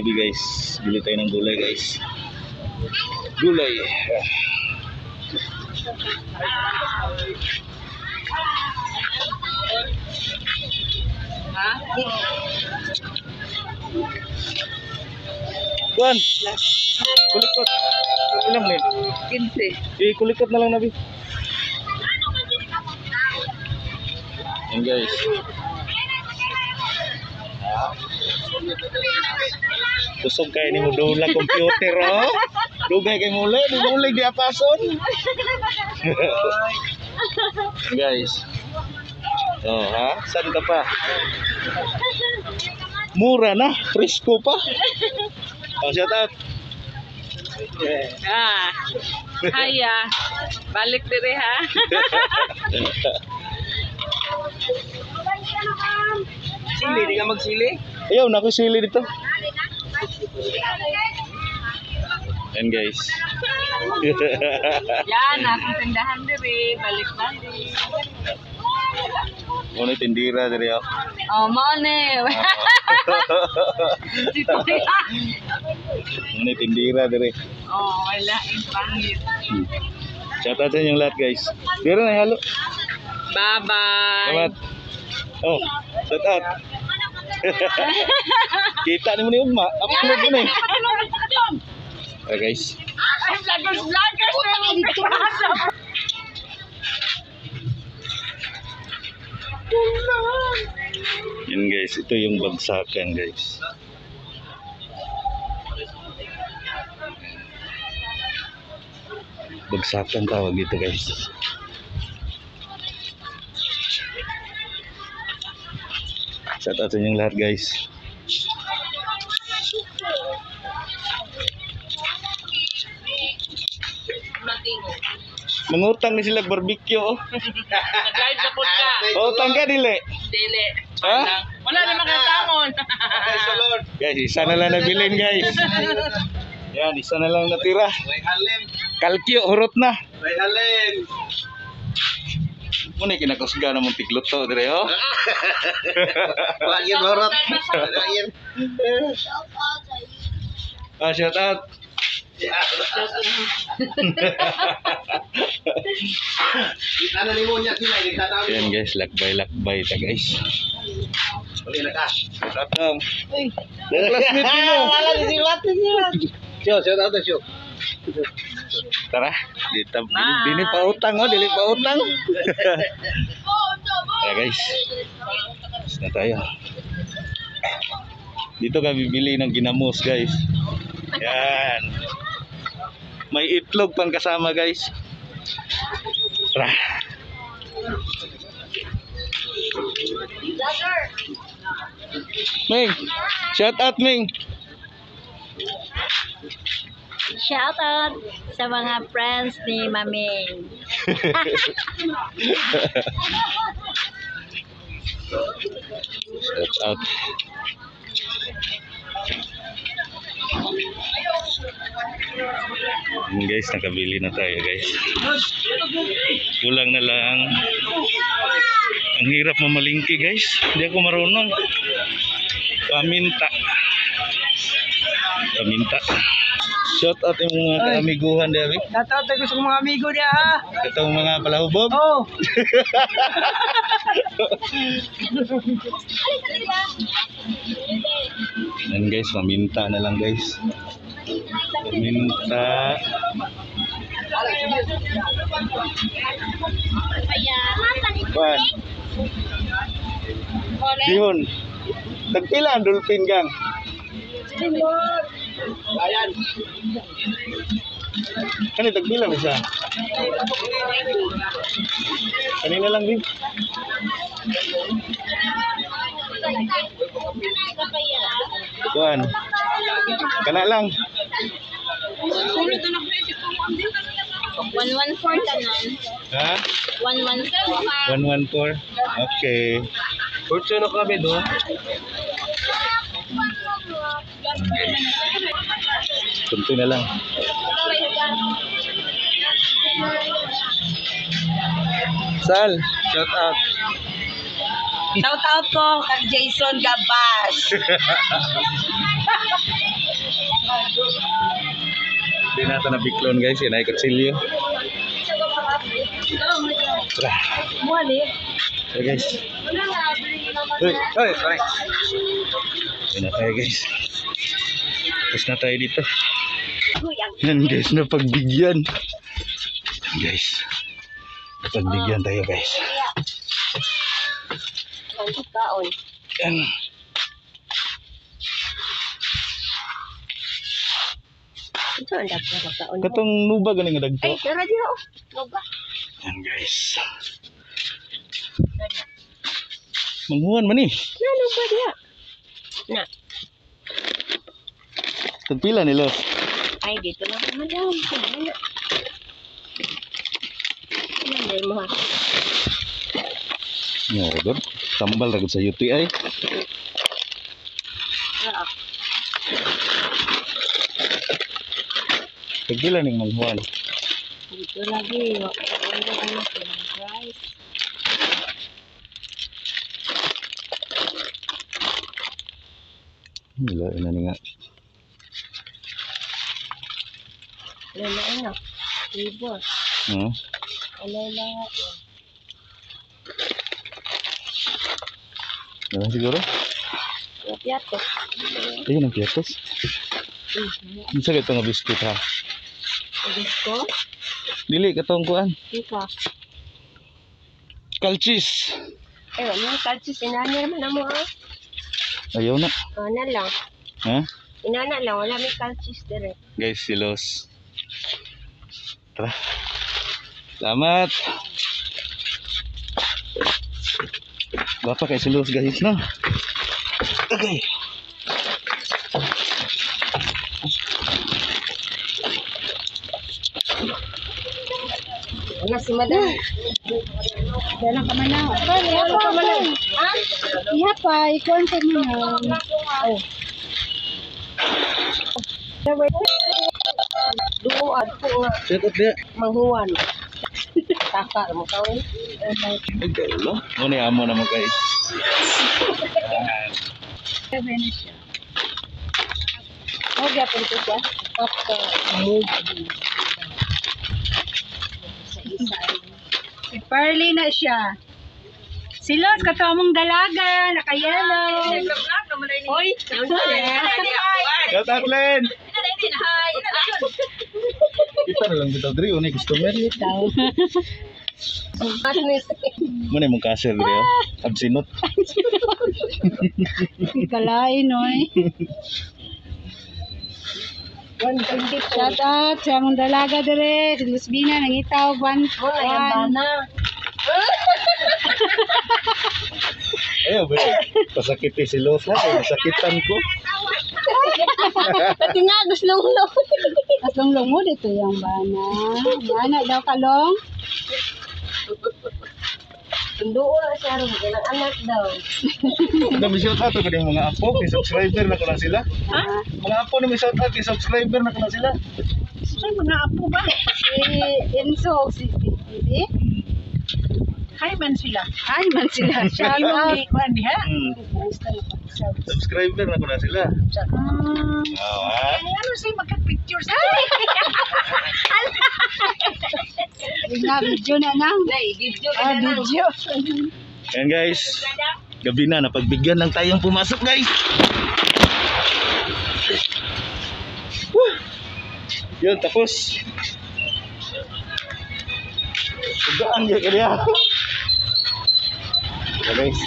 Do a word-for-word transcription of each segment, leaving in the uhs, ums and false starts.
gabi guys. Bili tayo ng gulay guys. Gulay. Ha? Kuan. Kulikot. Ilang menit? Kinse. Eh, kulikot na lang nabi. Yan guys. Tusog kayo ni mo dula computer oh. Dugay kay muli, di muli di apason. Guys. Oh, ha? Saan ka pa? Mura na, fresco pa. Oh, shout out. Ah. Haya. Balik dire ha. Sili, di ka magsili? Ayaw, naku sili dito. Yan guys. Yan, akong tindahan dire. Balik balik. Ano tindira diri oh. Oh, mo ne. Si Kuya. Ano tindira diri. Oh, wala yung pangit. Hmm. Shout out sa inyong lahat guys. Dira na halo. Bye-bye. Selamat. Oh, shout out. Kita ni mo ni Uma. Upload mo ni. Ah guys. Ay, vloggers, vloggers. Yan guys, ito yung bagsakan guys. Bagsakan tawag ito guys. Shout out sa inyong lahat guys. Mengutang ni sila barbecue oh. Nag-live na po ka. Oh, tangga dili. Dili. Ha? Wala na makatamon. Guys, isa na lang nabilin guys. Yan, isa na lang natira. Kalkyo, hurot na. Muna kinakusga na mong tigluto dire oh. Lagyan hurot. Ah, shout out. Ano ni mo niya sila nagtataw. Yan guys, lakbay-lakbay ta guys. Uli na ka. Shout out lang. Classmate mo. Wala ni silat ni. Siyo, siyo daw siyo. Tara, dito dili pa utang oh, dili pa utang. Ya guys. Tapos na tayo. Dito kami bibili ng ginamos guys. Yan. May itlog pang kasama guys. Tara. Ming, shout out Ming. Shout out sa mga friends ni Maming. Shout out. Yun guys, nakabili na tayo guys. Kulang na lang. Ang hirap mamalingki guys. Hindi ako marunong. Paminta. Paminta. Shout out yung mga kaamiguhan David. Shout out sa gusto mga amigo niya ha. Itong mga palahubog. Oh. Yan guys, paminta na lang guys. Paminta. Kuan. Dihon. Tagpila ang dolphin gang. Ayan. Kani tagpila ba siya? Kanina lang din. Kuan. Kana lang. one one four tanan. Ha? one one four. one one four. Okay. Kurso na kami do. Kunti na lang. Sal, shout out. Shout out ko kay Jason Gabas. nata na biklon guys, yan ay kutsilyo. Tara. So guys. Uy, uy, sorry. Yan na tayo guys. Tapos na tayo dito. Yan guys, napagbigyan. Yan guys. Napagbigyan tayo guys. Yan. Ito ang dagdag magkaon. Katong nuba ganing nga dagto. Ay, tara di ako. Nuba. Yan guys. Manghuan man eh. Na, nuba dia. Na. Tagpila nila. Ay, dito lang naman daw. Sige. Nanday mo ha. Nga ragod. Tambal ragod sa U T I. Oo. Tagpila ning manghuan. Dito lagi. Ano ano guys. Wala na ni nga. Lala ano. Libor. Hmm? Alala. Wala siguro. Piato. Ayun ang piatos. Ang sakit nga biskit ha. Gusto? Dili katong kuan. Ika. Kalchis. Eh, ano kalsis inana naman na mo ha? Ayaw na. Oh, na lang. Ha? Inana lang, wala may kalsis dire. Guys, silos. Tara. Salamat. Bapa kay silos guys no. Okay. Wala si madam. Wala ka man na. Wala ka man na. Ha? Iya pa, ikaw ang paminang. Oh. Dukuan ko nga. Set up dia. Manghuwan. Taka mo ka eh. Okay, lo. Mo ni amo naman guys. Oh, dia pun tu siya. Apa movie. Si Pearly na siya. Silos, kato among dalaga, nakayelo. Hoy, Shout out Len. Kita na lang bitaw diri unay customer. Mo ni mong cashier diri oh. Absinot. Kalain, oy. Shout out sa among dalaga dire, si Lusbina nangitaw one. one. Ayo be. Pasakit si Los ha, sakitan ko. Pati nga, gusto long long. Tatlong lungod ito yung bana. Bana daw kalong. Tunduo na siya rin, ilang anak daw. Dami shout out ko din mga apo, kay subscriber na ko na sila. Ha? Mga apo na may shout out, kay subscriber na ko na sila. Ay, mga apo ba? Si Enzo, si Bibi. Hi man sila. Hi man sila. Shout out. Ha? Hmm. Subscriber na ko na sila. Ah. Oh, ha? Ano siya magka-picture sa na video na lang. Video Ah, video. Ayan guys, gabi na, napagbigyan lang tayong pumasok guys. Woo! Yun, tapos. Sugaan yun kaya. Okay guys.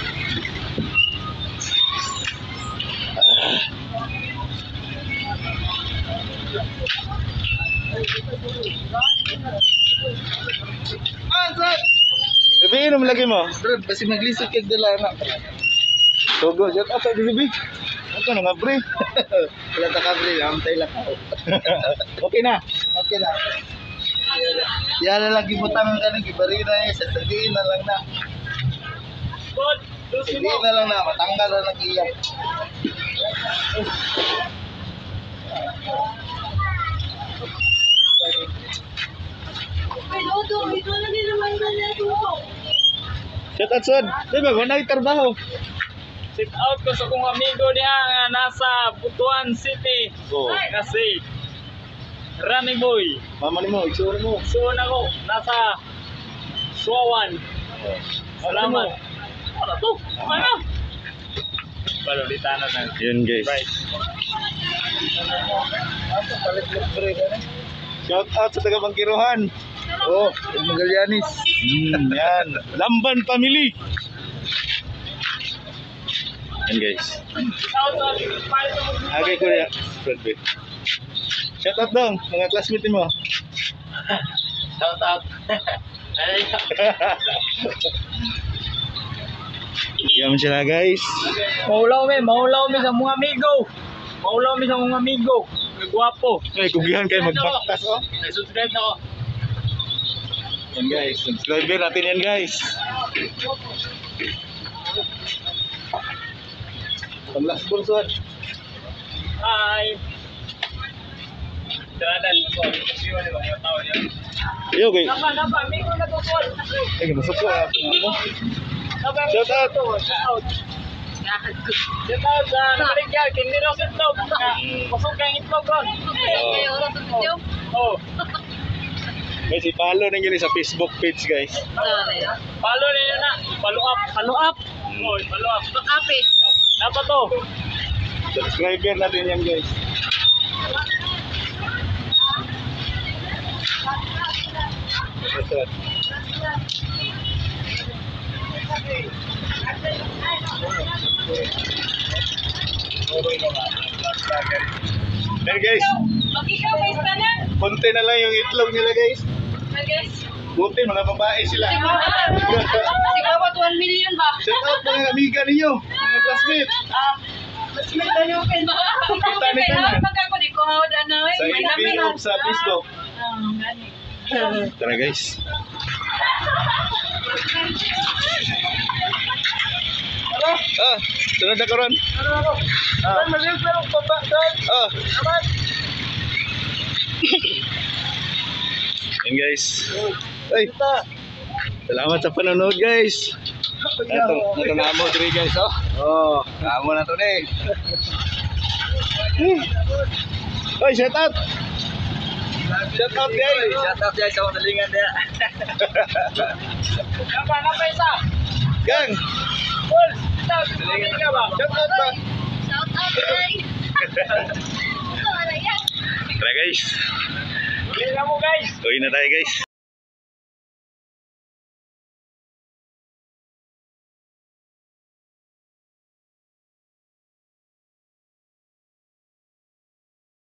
Sabihin mo lagi mo. Bro, basi maglisod kag dala na. Togo, jat ata di big. Ako na nga bre. Wala ta ka bre, amtay lang ako. Okay na. Okay na. Yan na lagi butang ka nang gibarina eh, sa sabihin na lang na. Sabihin na lang na, matanggal na lang iyak. Shout out son. Di ba, wala trabaho. Sit out ko sa kong amigo niya nga nasa Butuan City. Oh. Kasi Rami boy. Mama ni mo, itsura mo. Suon ako. Nasa Suawan. Salamat. Ano to? Ano? Balulitanan na. Yun guys. Right. Shout out sa taga Bangkiruhan. Oh, Magallanes. Hmm, yan. Lamban family. Yan guys. Okay, Kuya. Fred Bit. Shout out dong, mga classmate mo. Shout out. Yan sila guys. Maulaw mi, maulaw mi sa mga amigo. Maulaw mi sa mga amigo. Gwapo. Ay, kugihan kayo magbaktas oh. Subscribe na ako. Yan guys, subscriber natin yan guys. Panglas bursuan. Hi. Dalan ko. Siwa ni ba yung tao niya? Yo okay. Napa, napa, amigo na to call. Eh, masuk ko ah. Napa, Shout out. shout out. Shout out sa nakarigyan, hindi raw sa itlog. Pasok kang itlog ron. Oh. Guys, i-follow na yun sa Facebook page guys. Follow niyo na. Follow up. Follow up. Oh, follow up. Up eh. Napa to? Subscriber natin yan guys. Yan guys, Mag-ikaw, may tanan. konti na lang yung itlog nila guys. Guys. Buti, mga babae sila. Sigawat one million ba? Shout out mga amiga ninyo, mga classmates. Mas may tanukin ba? Kita ni tanan. Magkako di ko hawad ano eh. Sa May F B namin. o sa Facebook. Ah, gani. Tara guys. Ah, sunod na karon. Ah. Ah. Yan guys. Ay. Salamat sa panonood guys. Ito, ito na mo diri guys oh. Oh, kamo na to ni. Oy, shout out. Shout out guys. Shout out guys sa mga nalingan niya. Napa, napa isa. Gang. Paul, shout out ka ba? Shout out ba? Shout out guys. Ito, ano yan? Tara guys. Uwi na mo guys. Uwi na tayo guys.